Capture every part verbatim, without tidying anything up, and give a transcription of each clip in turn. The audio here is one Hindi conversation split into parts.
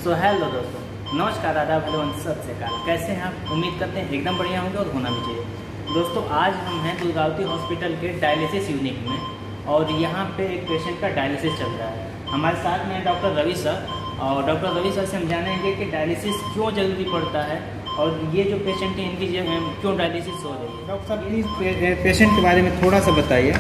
सो हेलो दोस्तों, नमस्कार, आदाब, हेलो, सत श्री अकाल। कैसे हैं आप? उम्मीद करते हैं एकदम बढ़िया होंगे और होना भी चाहिए। दोस्तों, आज हम हैं दुर्गावती हॉस्पिटल के डायलिसिस यूनिट में और यहाँ पे एक पेशेंट का डायलिसिस चल रहा है। हमारे साथ में डॉक्टर रवि सर, और डॉक्टर रवि सर से हम जानेंगे कि डायलिसिस क्यों जरूरी पड़ता है और ये जो पेशेंट है इनकी क्यों डायलिसिस हो रही है। डॉक्टर साहब, प्लीज़ पेशेंट के बारे में थोड़ा सा बताइए।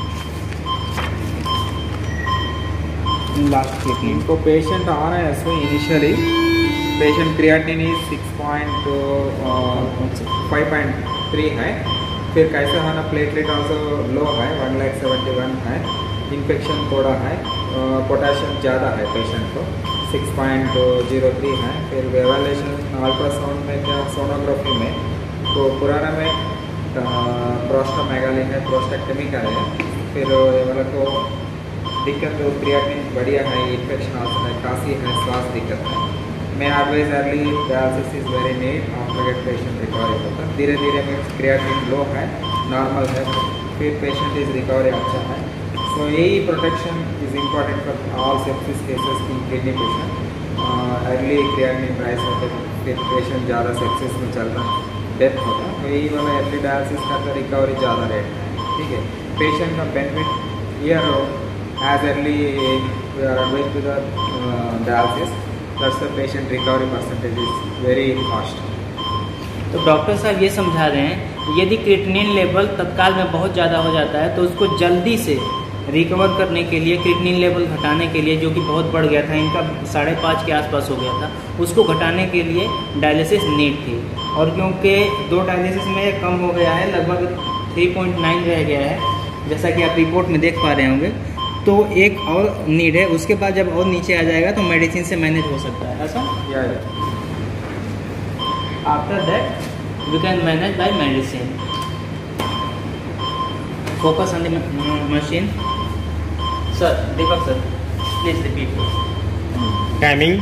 लास्ट इनको पेशेंट आ रहा है इसमें initially patient creatinine is six point five point three है। फिर कैसे है ना, प्लेटलेट ऑल्सो लो है, वन लैख सेवेंटी वन है। इन्फेक्शन थोड़ा है, पोटेशियम ज़्यादा है पेशेंट को, सिक्स पॉइंट जीरो थ्री है। फिर एवेल्यूशन अल्ट्रासाउंड में क्या, सोनोग्राफी में तो पुराना में प्रोस्टामेगाली है, प्रोस्टेक्टमी का है। फिर वाला को दिक्कत तो क्रिएटिनिन बढ़िया है, इन्फेक्शन ऑल्सो है, काशी है, श्वास दिक्कत है। मैं advise early dialysis is very need after get patient recovery होता है। धीरे धीरे में क्रिएटिनिन लो है, नॉर्मल है, फिर पेशेंट इज रिकवरी अच्छा है। सो यही protection is important for all sepsis cases in kidney patient. Early creatinine rise होते हैं, फिर पेशेंट ज़्यादा सेप्सिस में चल रहा है, डेथ होता है, तो यही वाला अर्ली डायलिसिस का तो रिकवरी ज़्यादा रेट है। ठीक है, पेशेंट का benefit year as early we are going to the uh, dialysis, that's the patient recovery percentage is very fast. तो डॉक्टर साहब ये समझा रहे हैं, यदि क्रिएटिनिन लेवल तत्काल में बहुत ज़्यादा हो जाता है तो उसको जल्दी से रिकवर करने के लिए, क्रिएटिनिन लेवल घटाने के लिए, जो कि बहुत बढ़ गया था, इनका साढ़े पाँच के आसपास हो गया था, उसको घटाने के लिए डायलिसिस नीड थी। और क्योंकि दो डायलिसिस में कम हो गया है, लगभग थ्री पॉइंट नाइन रह गया है, जैसा कि आप रिपोर्ट में देख पा रहे होंगे, तो एक और नीड है। उसके बाद जब और नीचे आ जाएगा तो मेडिसिन से मैनेज हो सकता है, ऐसा? After that we can manage by medicine. Focus on the machine. Sir, Deepak sir, please repeat. Timing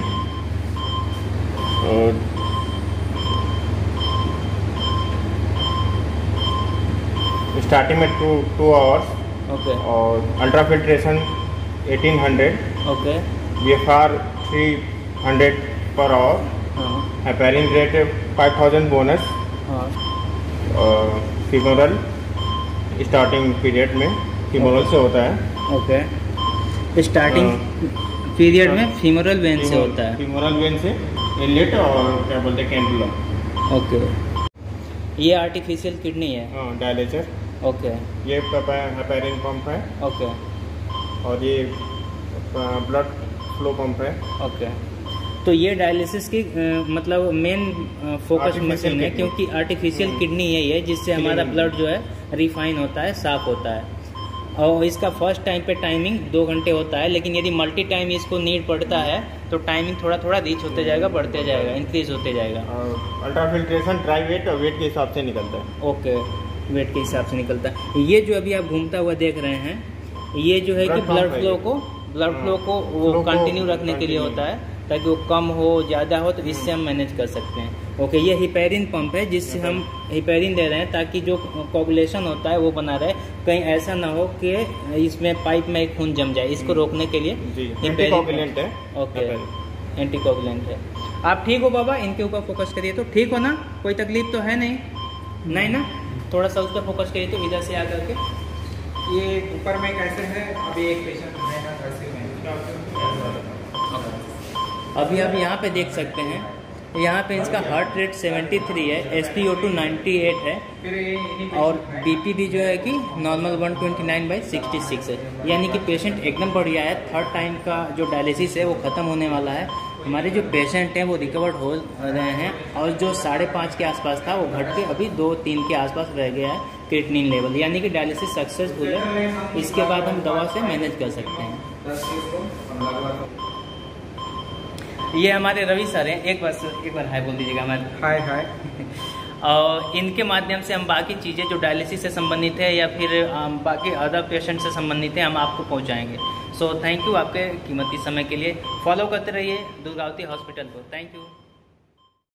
starting में टू टू आवर्स ओके, और ultrafiltration eighteen hundred, okay, V F R three hundred per hour, heparin rate five thousand bonus, femoral starting period में फीमोरल से होता है। ओके, स्टार्टिंग पीरियड में फीमोरल वेन से होता है, फीमोरल वेन से इनलेट और क्या बोलते हैं कैंडुला। ओके, ये आर्टिफिशियल किडनी है? हाँ, डायलिसिस। ओके, ये हेपेरिन पंप है। ओके, और ये ब्लड फ्लो पंप है। ओके, तो ये डायलिसिस की आ, मतलब मेन फोकस मशीन है, क्योंकि आर्टिफिशियल किडनी यही है जिससे हमारा ब्लड जो है रिफाइन होता है, साफ होता है। और इसका फर्स्ट टाइम पे टाइमिंग दो घंटे होता है, लेकिन यदि मल्टी टाइम इसको नीड पड़ता है तो टाइमिंग थोड़ा थोड़ा रीच होते जाएगा, बढ़ते जाएगा, इंक्रीज होते जाएगा। और अल्ट्रा फिल्ट्रेशन ड्राई वेट और वेट के हिसाब से निकलता है। ओके, वेट के हिसाब से निकलता है। ये जो अभी आप घूमता हुआ देख रहे हैं, ये जो है कि ब्लड फ्लो को ब्लड फ्लो को वो कंटिन्यू रखने के लिए होता है, ताकि वो कम हो ज़्यादा हो तो इससे हम मैनेज कर सकते हैं। ओके, ये हेपेरिन पंप है जिससे हम हेपेरिन दे रहे हैं ताकि जो कोगुलेशन होता है वो बना रहे, कहीं ऐसा ना हो कि इसमें पाइप में खून जम जाए, इसको रोकने के लिए एंटीकोगुलेंट है। ओके, एंटीकोगुलेंट है। आप ठीक हो बाबा? इनके ऊपर फोकस करिए तो ठीक हो ना, कोई तकलीफ तो है नहीं? नहीं ना? थोड़ा सा उस पर फोकस करिए तो इधर से आकर के। ये ऊपर में कैसे है, अभी एक पेशेंट है ना, कैसे में अभी आप यहाँ पे देख सकते हैं, यहाँ पे इसका हार्ट रेट सेवेंटी थ्री है, S P O two ninety eight है, और बी पी भी जो है कि normal one twenty nine by sixty six है, यानी कि पेशेंट एकदम बढ़िया है। थर्ड टाइम का जो डायलिसिस है वो ख़त्म होने वाला है। हमारे जो पेशेंट हैं वो रिकवर्ड हो रहे हैं, और जो साढ़े पाँच के आसपास था वो घट के अभी दो तीन के आसपास रह गया है क्रिएटिनिन लेवल, यानी कि डायलिसिस सक्सेसफुल है। इसके बाद हम दवा से मैनेज कर सकते हैं। ये हमारे रवि सर हैं, एक बार एक बार हाय बोल दीजिएगा हमारे। हाय हाय। और इनके माध्यम से हम बाकी चीज़ें जो डायलिसिस से संबंधित है या फिर बाकी अदर पेशेंट से संबंधित है, हम आपको पहुंचाएंगे। सो थैंक यू आपके कीमती समय के लिए। फॉलो करते रहिए दुर्गावती हॉस्पिटल को। Thank you.